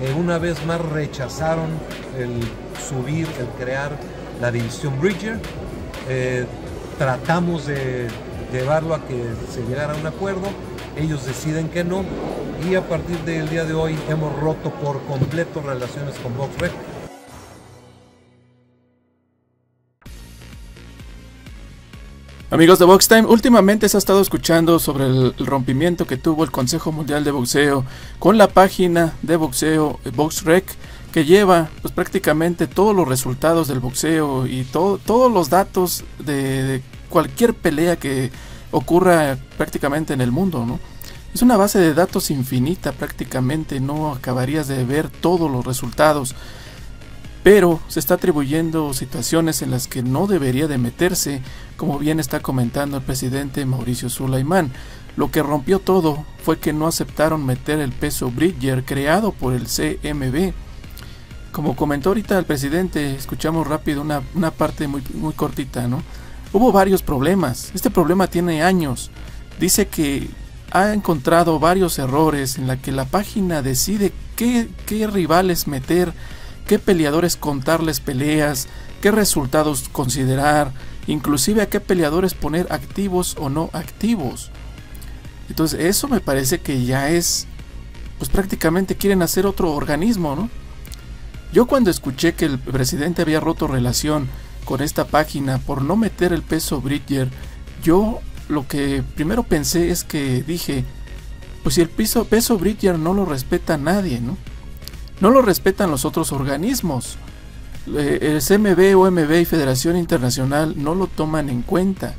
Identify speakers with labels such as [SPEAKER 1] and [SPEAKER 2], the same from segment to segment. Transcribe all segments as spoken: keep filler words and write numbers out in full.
[SPEAKER 1] Eh, una vez más rechazaron el subir, el crear la división Bridger. Eh, tratamos de llevarlo a que se llegara a un acuerdo, ellos deciden que no, y a partir del día de hoy hemos roto por completo relaciones con VoxRec.
[SPEAKER 2] Amigos de Box Time, últimamente se ha estado escuchando sobre el rompimiento que tuvo el Consejo Mundial de Boxeo con la página de boxeo VoxRec, que lleva pues prácticamente todos los resultados del boxeo y todo, todos los datos de, de cualquier pelea que ocurra prácticamente en el mundo, ¿no? Es una base de datos infinita, prácticamente no acabarías de ver todos los resultados, pero se está atribuyendo situaciones en las que no debería de meterse, como bien está comentando el presidente Mauricio Sulaimán. Lo que rompió todo fue que no aceptaron meter el peso Bridger creado por el C M B. Como comentó ahorita el presidente, escuchamos rápido una, una parte muy, muy cortita, ¿no? Hubo varios problemas, este problema tiene años. Dice que ha encontrado varios errores en la que la página decide qué, qué rivales meter, qué peleadores contarles peleas, qué resultados considerar, inclusive a qué peleadores poner activos o no activos. Entonces eso me parece que ya es, pues prácticamente quieren hacer otro organismo, ¿no? Yo cuando escuché que el presidente había roto relación con esta página por no meter el peso Bridger, yo lo que primero pensé es que dije, pues si el peso, peso Bridger no lo respeta nadie, ¿no? No lo respetan los otros organismos. Eh, el C M B, O M B y Federación Internacional no lo toman en cuenta.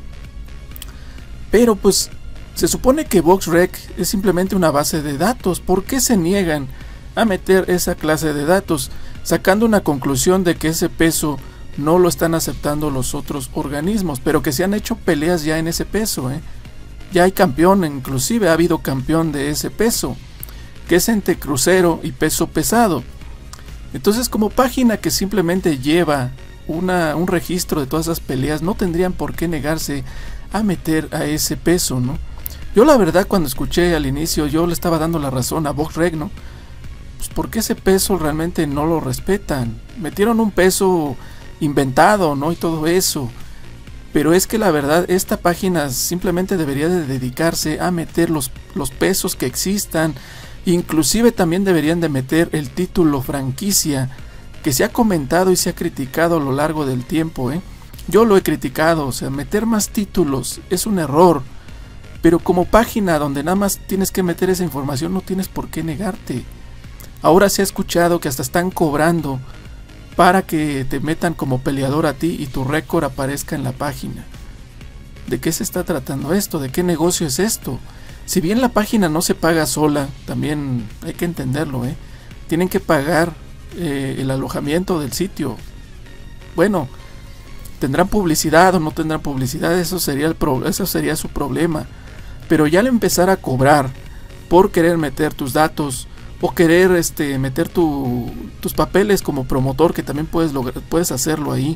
[SPEAKER 2] Pero pues se supone que VoxRec es simplemente una base de datos. ¿Por qué se niegan a meter esa clase de datos? Sacando una conclusión de que ese peso no lo están aceptando los otros organismos, pero que se han hecho peleas ya en ese peso, ¿eh? Ya hay campeón, inclusive ha habido campeón de ese peso, que es entre crucero y peso pesado. Entonces, como página que simplemente lleva una, un registro de todas esas peleas, no tendrían por qué negarse a meter a ese peso, ¿no? Yo la verdad cuando escuché al inicio, yo le estaba dando la razón a VoxRec, ¿no? Pues porque ese peso realmente no lo respetan. Metieron un peso inventado, ¿no? Y todo eso. Pero es que la verdad esta página simplemente debería de dedicarse a meter los, los pesos que existan. Inclusive también deberían de meter el título franquicia, que se ha comentado y se ha criticado a lo largo del tiempo, ¿eh? Yo lo he criticado, o sea, meter más títulos es un error. Pero como página donde nada más tienes que meter esa información, no tienes por qué negarte. Ahora se ha escuchado que hasta están cobrando para que te metan como peleador a ti y tu récord aparezca en la página. ¿De qué se está tratando esto? ¿De qué negocio es esto? Si bien la página no se paga sola, también hay que entenderlo, ¿eh? Tienen que pagar eh, el alojamiento del sitio. Bueno, tendrán publicidad o no tendrán publicidad, eso sería, el pro eso sería su problema. Pero ya al empezar a cobrar por querer meter tus datos o querer este, meter tu, tus papeles como promotor, que también puedes, lograr, puedes hacerlo ahí,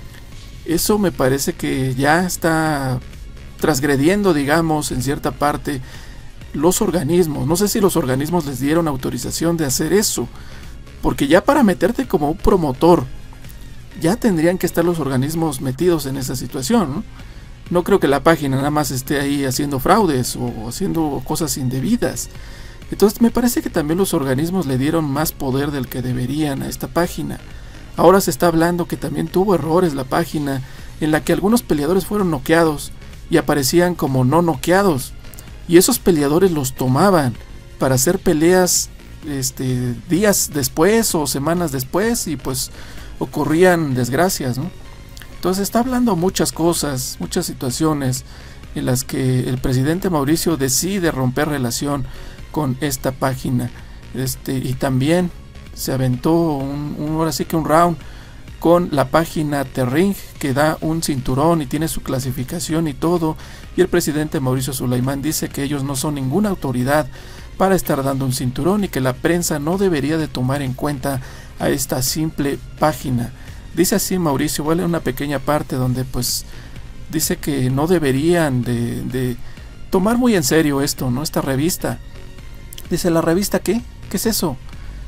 [SPEAKER 2] eso me parece que ya está transgrediendo, digamos, en cierta parte los organismos. No sé si los organismos les dieron autorización de hacer eso, porque ya para meterte como un promotor ya tendrían que estar los organismos metidos en esa situación, ¿no? No creo que la página nada más esté ahí haciendo fraudes o haciendo cosas indebidas. Entonces me parece que también los organismos le dieron más poder del que deberían a esta página. Ahora se está hablando que también tuvo errores la página, en la que algunos peleadores fueron noqueados y aparecían como no noqueados, y esos peleadores los tomaban para hacer peleas este, días después o semanas después, y pues ocurrían desgracias, ¿no? Entonces está hablando muchas cosas, muchas situaciones en las que el presidente Mauricio decide romper relación con esta página, este, y también se aventó un, un, ahora sí que un round con la página Terring, que da un cinturón y tiene su clasificación y todo, y el presidente Mauricio Sulaimán dice que ellos no son ninguna autoridad para estar dando un cinturón y que la prensa no debería de tomar en cuenta a esta simple página. Dice así Mauricio, voy a leer una pequeña parte donde pues dice que no deberían de, de tomar muy en serio esto, ¿no? Esta revista. Dice, ¿la revista qué? ¿Qué es eso?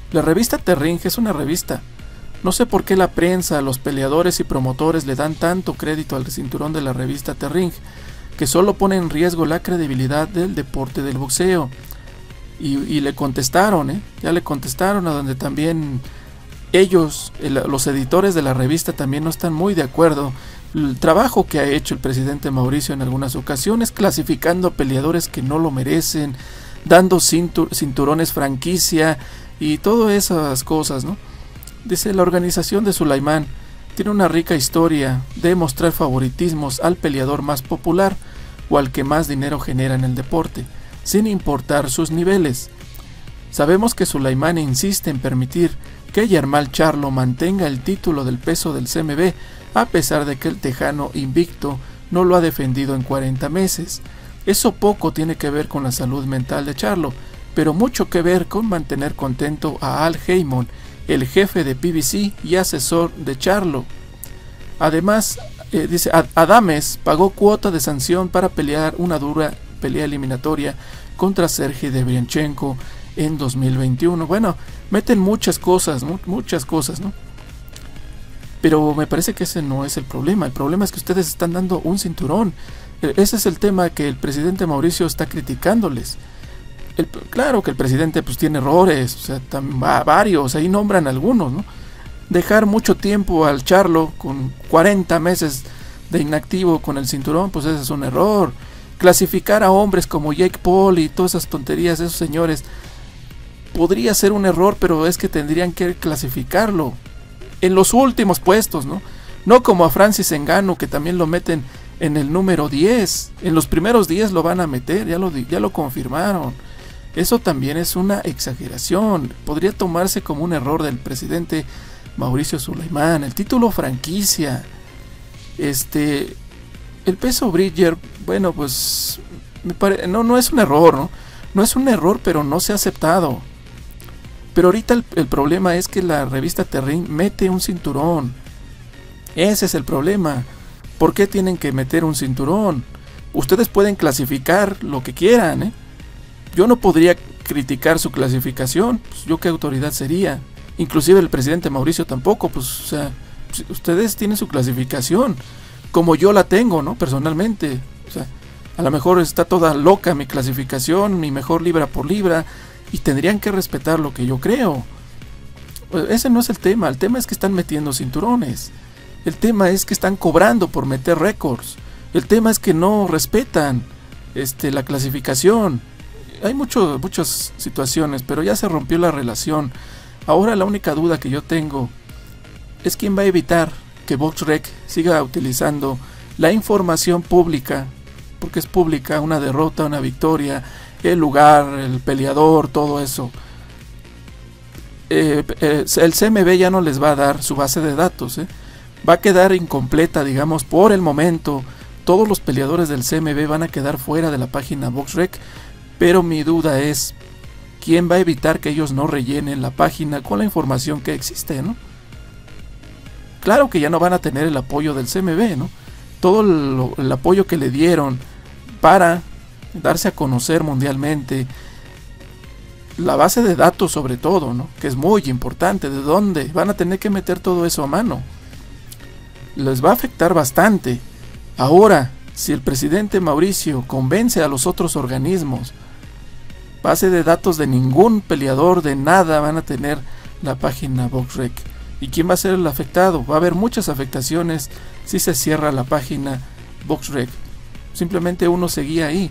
[SPEAKER 2] La revista The Ring es una revista. No sé por qué la prensa, los peleadores y promotores le dan tanto crédito al cinturón de la revista The Ring, que solo pone en riesgo la credibilidad del deporte del boxeo. Y, y le contestaron, ¿eh? ya le contestaron, a donde también ellos, el, los editores de la revista, también no están muy de acuerdo. El trabajo que ha hecho el presidente Mauricio en algunas ocasiones, clasificando a peleadores que no lo merecen, dando cintur, cinturones franquicia y todas esas cosas, ¿no? Dice, la organización de Sulaimán tiene una rica historia de mostrar favoritismos al peleador más popular o al que más dinero genera en el deporte, sin importar sus niveles. Sabemos que Sulaimán insiste en permitir que Jermall Charlo mantenga el título del peso del C M B, a pesar de que el tejano invicto no lo ha defendido en cuarenta meses. Eso poco tiene que ver con la salud mental de Charlo, pero mucho que ver con mantener contento a Al Haymon, el jefe de P B C y asesor de Charlo. Además, eh, dice, Adames pagó cuota de sanción para pelear una dura pelea eliminatoria contra Sergey Debrianchenko en dos mil veintiuno. Bueno, meten muchas cosas, ¿no? muchas cosas, ¿no? Pero me parece que ese no es el problema. El problema es que ustedes están dando un cinturón. Ese es el tema que el presidente Mauricio está criticándoles. El, claro que el presidente pues tiene errores, o sea, tam, va, varios, ahí nombran algunos, ¿no? Dejar mucho tiempo al Charlo con cuarenta meses de inactivo con el cinturón, pues ese es un error. Clasificar a hombres como Jake Paul y todas esas tonterías de esos señores podría ser un error, pero es que tendrían que clasificarlo en los últimos puestos, ¿no? No como a Francis Ngannou, que también lo meten en el número diez. En los primeros diez lo van a meter, ya lo, ya lo confirmaron. Eso también es una exageración. Podría tomarse como un error del presidente Mauricio Sulaimán. El título franquicia. Este... El peso Bridger, bueno, pues... Me pare... no, no es un error, ¿no? No es un error, pero no se ha aceptado. Pero ahorita el, el problema es que la revista The Ring mete un cinturón. Ese es el problema. ¿Por qué tienen que meter un cinturón? Ustedes pueden clasificar lo que quieran, ¿eh? Yo no podría criticar su clasificación, pues yo qué autoridad sería. Inclusive el presidente Mauricio tampoco, pues, o sea, pues, ustedes tienen su clasificación, como yo la tengo, ¿no? Personalmente, o sea, a lo mejor está toda loca mi clasificación, mi mejor libra por libra, y tendrían que respetar lo que yo creo. Ese no es el tema, el tema es que están metiendo cinturones. El tema es que están cobrando por meter récords. El tema es que no respetan este, la clasificación. Hay mucho, muchas situaciones, pero ya se rompió la relación. Ahora la única duda que yo tengo es quién va a evitar que BoxRec siga utilizando la información pública, porque es pública, una derrota, una victoria, el lugar, el peleador, todo eso. Eh, eh, el C M B ya no les va a dar su base de datos, ¿eh? Va a quedar incompleta, digamos, por el momento. Todos los peleadores del C M B van a quedar fuera de la página BoxRec, pero mi duda es quién va a evitar que ellos no rellenen la página con la información que existe, ¿no? Claro que ya no van a tener el apoyo del C M B, ¿no? Todo el, el apoyo que le dieron para darse a conocer mundialmente, la base de datos sobre todo, ¿no? Que es muy importante, ¿de dónde? Van a tener que meter todo eso a mano. Les va a afectar bastante. Ahora, si el presidente Mauricio convence a los otros organismos, base de datos de ningún peleador, de nada van a tener la página BoxRec. ¿Y quién va a ser el afectado? Va a haber muchas afectaciones si se cierra la página BoxRec. Simplemente uno seguía ahí.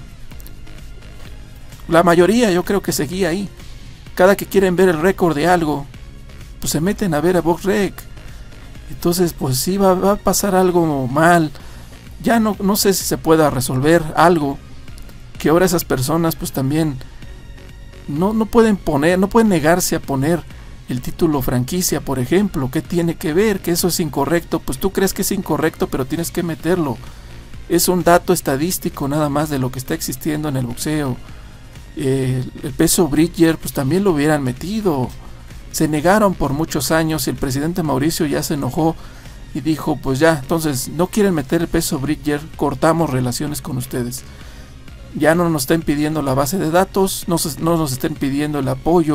[SPEAKER 2] La mayoría yo creo que seguía ahí. Cada que quieren ver el récord de algo, pues se meten a ver a BoxRec. Entonces pues sí va, va a pasar algo mal. Ya no, no sé si se pueda resolver algo que ahora esas personas pues también no, no pueden poner, no pueden negarse a poner el título franquicia, por ejemplo. ¿Qué tiene que ver? Que eso es incorrecto. Pues tú crees que es incorrecto, pero tienes que meterlo. Es un dato estadístico nada más de lo que está existiendo en el boxeo. Eh, el peso Bridger pues también lo hubieran metido. Se negaron por muchos años y el presidente Mauricio ya se enojó y dijo, pues ya, entonces no quieren meter el peso Bridger, cortamos relaciones con ustedes. Ya no nos estén pidiendo la base de datos, no, no nos estén pidiendo el apoyo,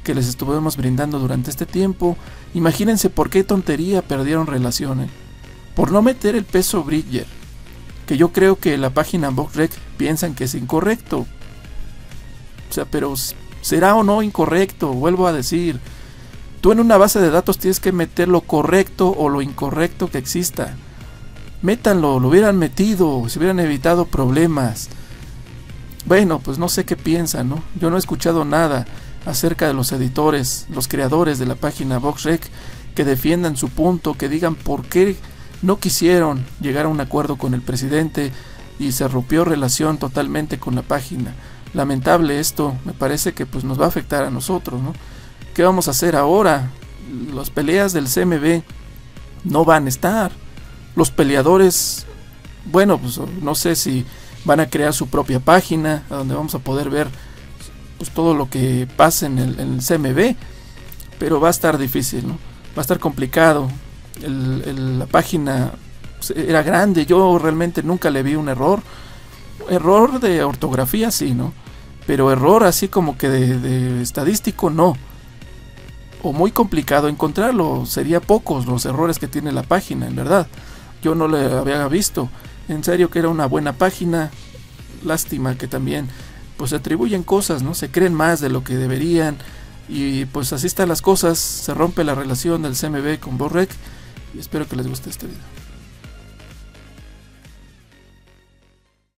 [SPEAKER 2] que les estuvimos brindando durante este tiempo. Imagínense por qué tontería perdieron relación, ¿eh? Por no meter el peso Bridger, que yo creo que la página BoxRec piensan que es incorrecto. O sea, pero ¿será o no incorrecto? Vuelvo a decir, tú en una base de datos tienes que meter lo correcto o lo incorrecto que exista. Métanlo, lo hubieran metido, se hubieran evitado problemas. Bueno, pues no sé qué piensan, ¿no? Yo no he escuchado nada acerca de los editores, los creadores de la página BoxRec, que defiendan su punto, que digan por qué no quisieron llegar a un acuerdo con el presidente y se rompió relación totalmente con la página. Lamentable esto, me parece que pues nos va a afectar a nosotros, ¿no? ¿Qué vamos a hacer ahora? Las peleas del C M B no van a estar. Los peleadores, bueno, pues no sé si van a crear su propia página donde vamos a poder ver pues todo lo que pasa en el, en el C M B, pero va a estar difícil, ¿no? Va a estar complicado. El, el, la página era grande, yo realmente nunca le vi un error. Error de ortografía sí, ¿no? Pero error así como que de, de estadístico no. O muy complicado encontrarlo, sería pocos los errores que tiene la página, en verdad. Yo no le había visto. En serio que era una buena página. Lástima que también pues se atribuyen cosas, ¿no? Se creen más de lo que deberían. Y pues así están las cosas. Se rompe la relación del C M B con BoxRec. Y espero que les guste este video.